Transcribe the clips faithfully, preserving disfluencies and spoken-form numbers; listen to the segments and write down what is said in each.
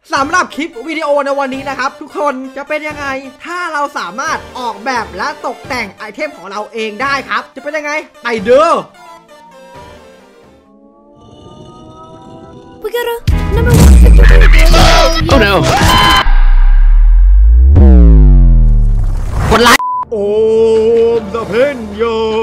สำหรับคลิปวิดีโอในวันนี้นะครับทุกคนจะเป็นยังไงถ้าเราสามารถออกแบบและตกแต่งไอเทมของเราเองได้ครับจะเป็นยังไงไปดู We got a number one. Oh no. กดไลค์โอมสเพนโย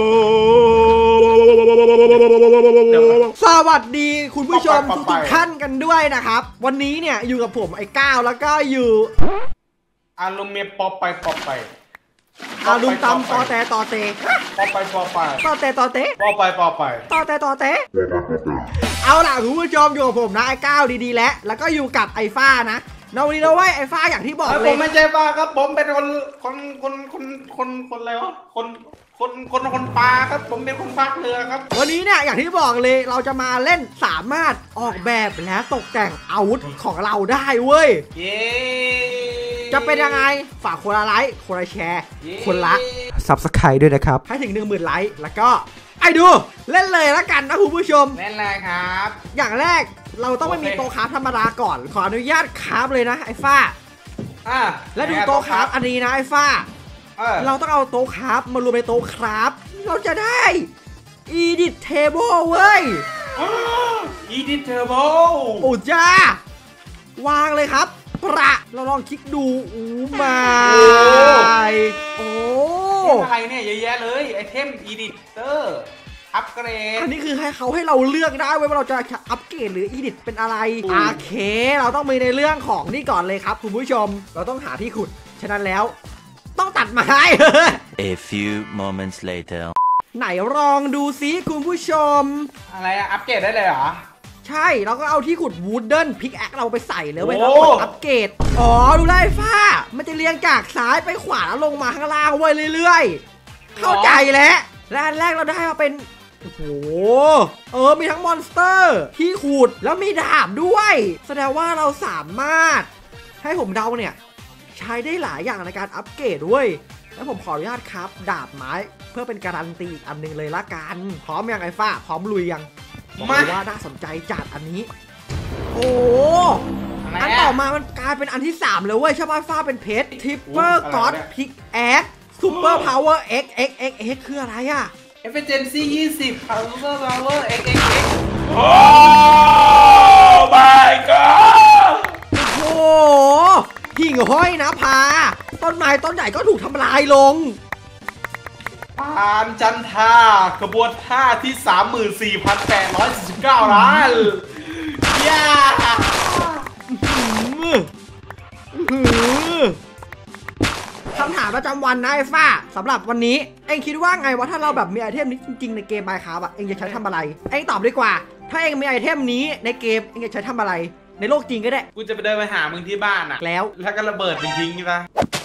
สวัสดีคุณผู้ชมทุกท่านกันด้วยนะครับวันนี้เนี่ยอยู่กับผมไอ้ก้าวแล้วก็อยู่อารมณ์เมียปอไปปอไปอารุมตำตอแต่ตอเตปอไปปอไปตอแต่ตอเตปอไปปอไปตอแต่ตอเตเอาล่ะคุณผู้ชมอยู่กับผมนะไอ้ก้าวดีๆแล้วแล้วก็อยู่กับไอ้ฟ้านะในวันนี้เราไว้ไอ้ฟ้าอย่างที่บอกเลยผมไม่ใช่ฟ้าครับผมเป็นคนคนคนคนคนคนอะไรวะคนคนคนคนปลาครับผมเป็นคนพักเรือครับวันนี้เนี่ยอย่างที่บอกเลยเราจะมาเล่นสามารถออกแบบและตกแต่งอาวุธของเราได้เว้ยเย้จะเป็นยังไงฝากคนละไลค์คนละแชร์คนละ ซับสไครบ์ ด้วยนะครับให้ถึง หนึ่งหมื่น ไลค์แล้วก็ไอ้ดูเล่นเลยละกันนะคุณผู้ชมเล่นเลยครับอย่างแรกเราต้องไม่มีโต๊ะคราฟธรรมดาก่อนขออนุญาตคราฟเลยนะไอ้ฟ้าอ่าแล้วดูโต๊ะคราฟอันนี้นะไอ้ฟ้าเราต้องเอาโต๊ะคราฟมารวมในโต๊ะคราฟเราจะได้ Edit Table เว้ย Edit Table โอ้จ้าวางเลยครับประเราลองคลิกดูอู้มาโอ้อะไรเนี่ยเยอะแยะเลยไอเทม Editor อัปเกรดอันนี้คือให้เขาให้เราเลือกได้ว่าเราจะอัปเกรดหรือ Edit เป็นอะไรโอเคเราต้องมีในเรื่องของนี่ก่อนเลยครับคุณผู้ชมเราต้องหาที่ขุดฉะนั้นแล้วต้องตัดไม้ A few moments later ไหนลองดูซิคุณผู้ชมอะไรอะอัปเกรดได้เลยเหรอใช่เราก็เอาที่ขุดวูดเดิลพิกแอคเราไปใส่เลยเว้ยแล้วกดอัปเกรดอ๋อดูได้ฟ้ามันจะเรียงจากซ้ายไปขวาแล้วลงมาข้างล่างเว้ยเรื่อยๆเข้าใจแล้วและอันแรกเราได้มาเป็นโอ้โหเออมีทั้งมอนสเตอร์ที่ขุดแล้วมีดาบด้วยแสดงว่าเราสามารถให้ผมเดาเนี่ยใช้ได้หลายอย่างในการอัปเกรดด้วยแล้วผมขออนุญาตครับดาบไม้เพื่อเป็นการันตีอีกอันนึงเลยละกันพร้อมยังไงฟ้าพร้อมลุยยังบอกว่าน่าสนใจจัดอันนี้โอ้อันต่อมามันกลายเป็นอันที่สามเลยเว้ยใช่ป่ะฟ้าเป็นเพชรทิปเปอร์ก็อดพิกแอคซูเปอร์พาวเวอร์เอ็กเอ็กเอ็กเอ็กคืออะไรอะเอฟเฟนซี่ยี่สิบพาวเวอร์พาวเวอร์เอ็กเอ็กเอ็กโอ้ my god โอ้หิ่งห้อยนะพาต้นไม้ต้นใหญ่ก็ถูกทำลายลงปานจันทากระบวนท่าที่ สามหมื่นสี่พันแปดร้อยสี่สิบเก้า ล้านย่าคำถามประจำวันนะไอ้ฟ้าสำหรับวันนี้เอ็งคิดว่าไงว่าถ้าเราแบบมีไอเทมนี้จริงๆในเกม Minecraft อะเอ็งจะใช้ทำอะไรเอ็งตอบดีกว่าถ้าเอ็งมีไอเทมนี้ในเกมเอ็งจะใช้ทำอะไรในโลกจริงก็ได้กูจะไปเดินไปหามึงที่บ้านอะแล้วแล้วก็ระเบิดมึงทิ้งใช่ปะ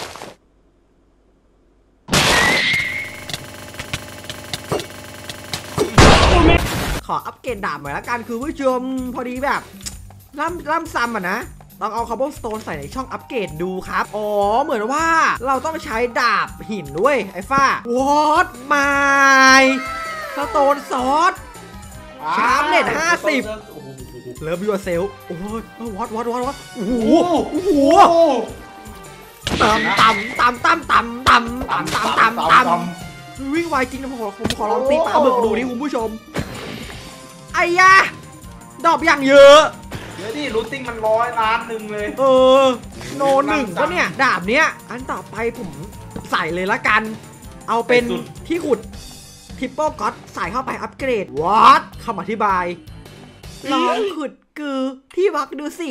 ขออัปเกรดดาบหน่อยละกันคือผู้ชมพอดีแบบล่ำล่ำซ้ำอ่ะนะลองเอาคาร์บอนสโตนใส่ในช่องอัปเกรดดูครับอ๋อเหมือนว่าเราต้องใช้ดาบหินด้วยไอ้ฟ้าวอตไมสโตนซอสชาร์ปเน็ตห้าสิบเลิฟยูเซลโอ้ยวอตวอตวอตวอตโอ้โหโอ้โหต่ำต่ำต่ำต่ำต่ำต่ำต่ำต่ำต่ำต่ำวิ่งไวจริงนะผมขอผมขอลองตีปลาบึกดูดิคุณผู้ชมไอ้ยาดอกอย่างเยอะเดี๋ยวดิรูทติ้งมันร้อยล้านหนึ่งเลยเออโนหนึ่งก็เนี่ยดาบเนี้ยอันต่อไปผมใส่เลยละกันเอาเป็นที่ขุดทริปเปิลก็อดใส่เข้าไปอัปเกรดวอตคำอธิบายลองขุดคือที่วักดูสิ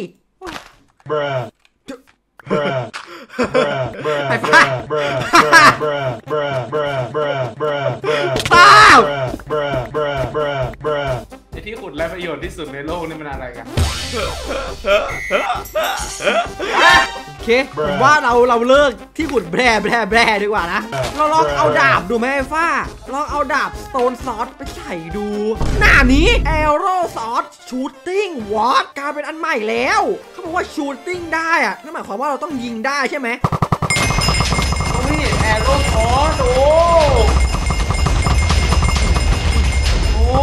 ไอ้ฟ้าป้าไอ้ที่ขุดและประโยชน์ที่สุดในโลกนี่มันอะไรกันโอเคผมว่าเราเราเลิกที่ขุดแบร่แบร่แบร่ดีกว่านะเราลองเอาดาบดูไหมไอ้ฟ้าลองเอาดาบสโตนซอสไปใส่ดูหน้านี้แอโร่ซอสชูตติ้งวอตกลายเป็นอันใหม่แล้วเขาบอกว่าชูตติ้งได้อะนั่นหมายความว่าเราต้องยิงได้ใช่ไหมโอ้ยแอโร่ซอสโอ้โอ้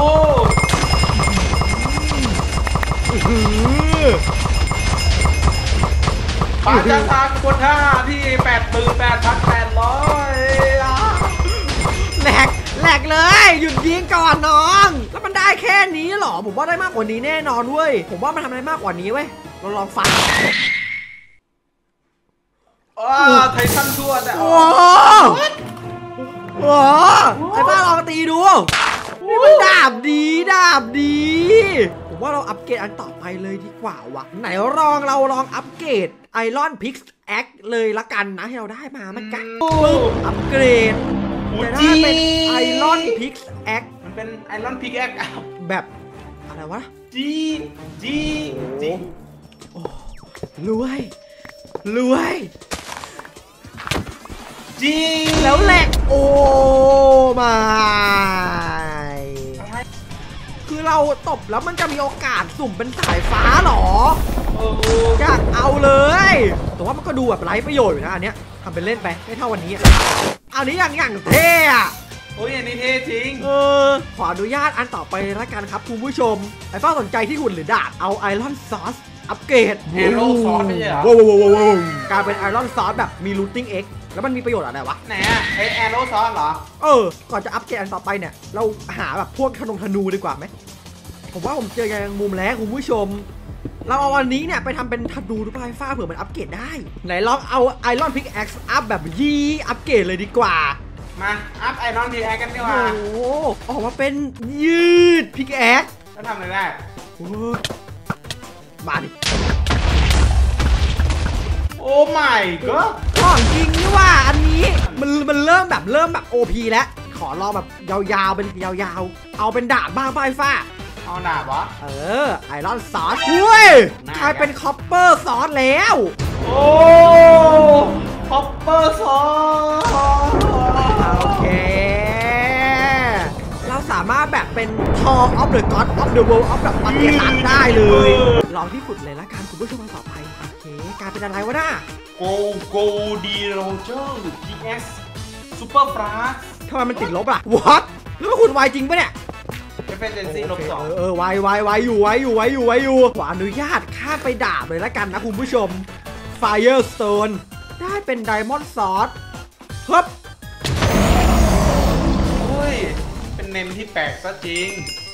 ปาจันทากระบวนท่าที่แปดหมื่นแปดพันแปดร้อยแหลกแหลกเลยหยุดยิงก่อนน้องแล้วมันได้แค่นี้เหรอผมว่าได้มากกว่านี้แน่นอนเว้ยผมว่ามันทำอะไรมากกว่านี้เว้ยเราลองฟังอ๋อไททันทั่วแต่โอ้โหโอ้ไอ้บ้าลองตีดูนี่มันดาบดีดาบดีผมว่าเราอัปเกรดอันต่อไปเลยดีกว่าวะไหนลองเราลองอัปเกรดไอรอนพิกซ์แอคเลยละกันนะที่เราได้มามันกันปึ๊บอัปเกรดจะได้เป็นไอรอนพิกซ์แอคมันเป็นไอรอนพิกแอคแบบอะไรวะจีจีจีรวยรวยจีแล้วแหลกโอ้มาคือเราตบแล้วมันจะมีโอกาสสุ่มเป็นสายฟ้าหรอโอ้โหอยากเอาเลยแต่ว่ามันก็ดูแบบไร้ประโยชน์อยู่นะอันเนี้ยทำเป็นเล่นไปไม่เท่าวันนี้อันนี้อย่างอย่างเท่อะโอ้ยอันนี้เท่จริงเออขออนุญาตอันต่อไปละกันครับคุณผู้ชมไอ้เป้าสนใจที่หุ่นหรือดาบเอาไอรอนซอสอัปเกรดเฮโร่ซอสไม่ใช่เหรอว้าวว้าวว้าวว้าวกลายเป็นไอรอนซอสแบบมีรูทติ้งเอ็กแล้วมันมีประโยชน์อะไรวะไหนอะไอแอโร่ซอสเหรอเออ ก่อนจะอัปเกรดอันต่อไปเนี่ย เราหาแบบพวกธนงธนูดีกว่าไหม ผมว่าผมเจอยังมุมแล้วคุณผู้ชม เราเอาวันนี้เนี่ยไปทำเป็นธนูรูปลายฟ้าเผื่อมันอัปเกรดได้ ไหนลองเอาไอรอนพิกแอ็กซ์อัพแบบยีอัปเกรดเลยดีกว่ามาอัพไอรอนพิกแอคกันดีกโอ้ว่าโหออกมาเป็นยืดพิกแอ็กซ์แล้วทำอะไรได้มาดิโอ้ my god ของจริงนี่ว่าอันนี้มันมันเริ่มแบบเริ่มแบบ โอ พี แล้ว ขอลองแบบยาวๆเป็นยาวๆ เอาเป็นดาบบ้างไฟฟ้าเอาหนาวะเออไอรอนซอสอุ้ยกลายเป็นคอปเปอร์ซอสแล้วโอ้คอปเปอร์ซอสโอเค เราสามารถแบบเป็น Tall of the God of the World of แบบปาเกตันได้เลย ลองที่สุดเลยละกันคุณผู้ชมต่อไป โอเคกลายเป็นอะไรวะน่ะโกโกดีโรเจอร์พีเอสซูเปอร์ฟลาสทำไมมันติดลบล่ะ What แล้วมันคุณไวจริงปะเนี่ยเอฟเฟนซี่ลบสองเออเออไวไวไวอยู่ไวอยู่ไวอยู่ไวอยู่ขออนุญาตข้ามไปดาบเลยละกันนะคุณผู้ชม Firestone ได้เป็น Diamond Sword ฮึบโอ้ย เป็นเนมที่แปลกซะจริง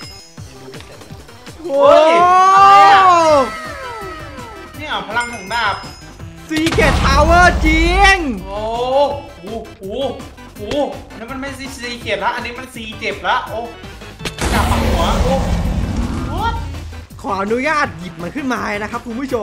โอ้ยอะไรอะ นี่เอาพลังของดาบซีเกตพาวเวอร์จริงโอ้โหโอ้โหอันนี้มันไม่ซีซีเกียรละอันนี้มันซีเจ็บละโอ้จับปักหัวโอ้ขออนุญาตหยิบมันขึ้นมานะครับคุณผู้ชม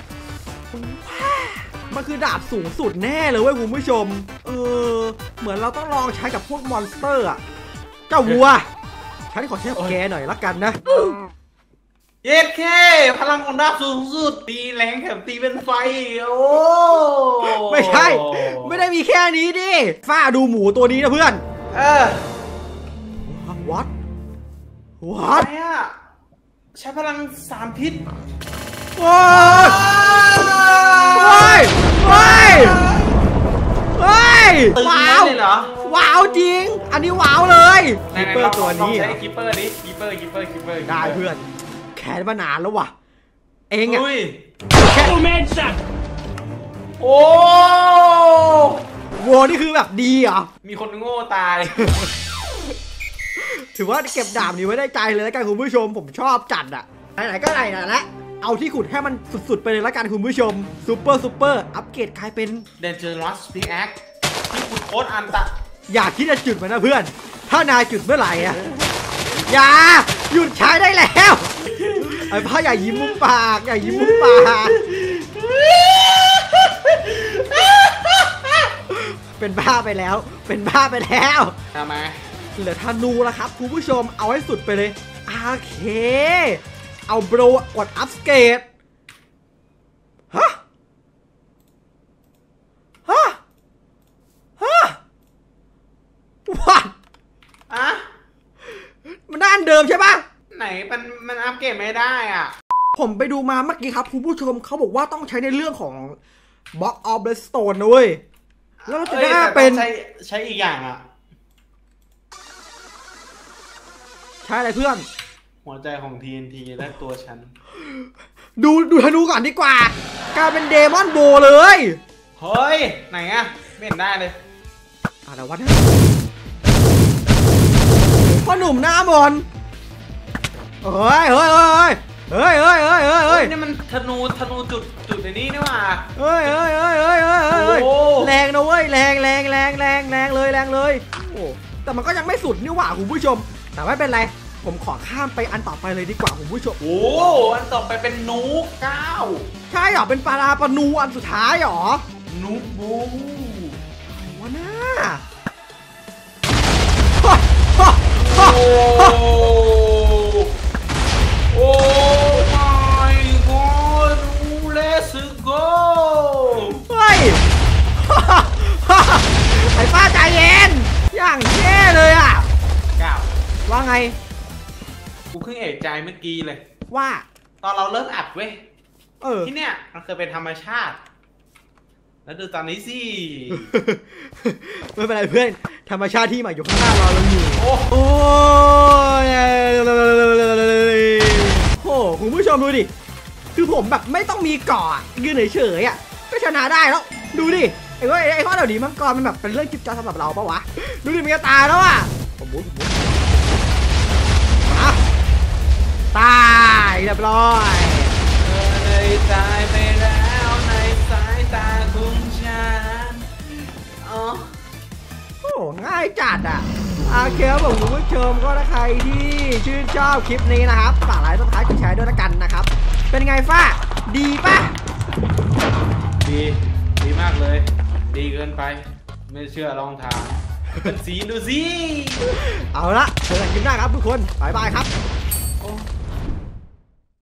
มันคือดาบสูงสุดแน่เลยเว้ยคุณผู้ชม เออ เหมือนเราต้องลองใช้กับพวกมอนสเตอร์อะเจ้าวัว ฉันขอใช้กับแกหน่อยละกันนะเย็ดแค่พลังของดาบสูงสุดตีแรงแถมตีเป็นไฟโอ้ไม่ใช่ ไม่ได้มีแค่นี้ดิฝ้าดูหมูตัวนี้นะเพื่อนเออ What อะ What ไรอะใช้พลังสามพิษว้ายว้ายว้ายว้ายตึงว้านั่วนเลยเหรอว้าวจริง อันนี้ว้าวเลยไหนคิปๆเปอลองร์ตัวลองนี้ใช้คิปเปอร์ดิคิปเปอร์คิปเปอร์คิปเปอร์ได้เพื่อน แขนมานานแล้วว่ะ เองอะอุ้ยแค่โอ้โวนี่คือแบบดีเหรอมีคนโง่ตายถือว่าเก็บดาบนี้ไว้ได้ใจเลยแล้วกันคุณผู้ชม ผมชอบจัดอะไหนๆก็ไหนๆแล้วเอาที่ขุดให้มันสุดๆไปเลยแล้วกันคุณผู้ชมซูเปอร์ซูเปอร์อัปเกรดกลายเป็น Dangerous Pickaxe ที่คุณโค้ดอันตะอย่าคิดจะจุดมันนะเพื่อน ถ้านายจุดเมื่อไหร่อะอย่าหยุดใช้ได้แล้วไอ้พ่ออย่ายิ้มมุมปากอย่ายิ้มมุมปากเป็นบ้าไปแล้ว เป็นบ้าไปแล้วทำไมเหลือธนูแล้วครับคุณผู้ชมเอาให้สุดไปเลยโอเคเอาโบรกดอัพสเกตฮะฮะฮะวัดอะมันได้อันเดิมใช่ปะไหนมันมันอัพเกรดไม่ได้อ่ะผมไปดูมาเมื่อกี้ครับคุณผู้ชมเขาบอกว่าต้องใช้ในเรื่องของ Block of Redstone นะเว้ยแล้วเราจะได้อ้ยแต่เป็นต้องใช้ใช้อีกอย่างอ่ะใช้อะไรเพื่อนหัวใจของ ที เอ็น ที และตัวฉันดูดูธนูก่อนดีกว่ากลายเป็นเดมอนโบเลยเฮ้ยไหนอะไม่เห็นได้เลยอะไรวะเนี่ยพ่อหนุ่มหน้ามนเฮ้ยเฮ้ยเฮ้ยเฮ้ยเฮ้ยเฮ้ยเฮ้ยเฮ้เฮ้ยยนี่มันธนูธนูจุดจุดในนี้นี่หว่าเฮ้ยเฮ้ยเฮ้ยเฮ้ยเฮ้ยเฮ้ยโอ้แรงนะเว้ยแรงแรงแรงแรงแรงเลยแรงเลยโอ้แต่มันก็ยังไม่สุดนี่หว่าคุณผู้ชมแต่ไม่เป็นไรผมขอข้ามไปอันต่อไปเลยดีกว่าคุณผู้ชมโอ้อันต่อไปเป็นนูเก้าใช่เหรอเป็นปลาราปานูอันสุดท้ายเหรอนูบูวะน่าโอ้โอ้ my god นู let's go เฮ้ย ไอ้ป้าใจเย็นอย่างแย่เลยอ่ะเก้าว่าไงกูเพิ่งเอะใจเมื่อกี้เลยว่าตอนเราเริ่มอัดเว้ยเออที่เนี่ยมันเคยเป็นธรรมชาติ แล้วดูตอนนี้สิไม่เป็นไรเพื่อนธรรมชาติที่ใหม่อยู่ข้างหน้าเราเราอยู่โอ้โอ้ยโหคุณผู้ชมดูดิคือผมแบบไม่ต้องมีเกาะยืนเฉยๆอ่ะก็ชนะได้แล้วดูดิไอ้ว่าไอ้ข้อเดี๋ยวนี้มังกรมันแบบเป็นเรื่องจิ๊บจ้าสำหรับเราปะวะดูดิมีตาแล้วอ่ะผมมุดผมมุดมาตายเรียบร้อยเธอเลยตายไปแล้วในสายตาของฉันอ๋อโอ้ง่ายจัดอ่ะโอเคครับผมคุณผู้ชมก็ถ้าใครที่ชื่นชอบคลิปนี้นะครับฝากไลค์ต้นท้ายกดแชร์ด้วยละกันนะครับเป็นไงฟ้าดีป่ะดีดีมากเลย ดีเกินไป ไม่เชื่อลองถามเป็นสีดูสิเอาละเจอกันคลิปหน้าครับทุกคนบายบายครับ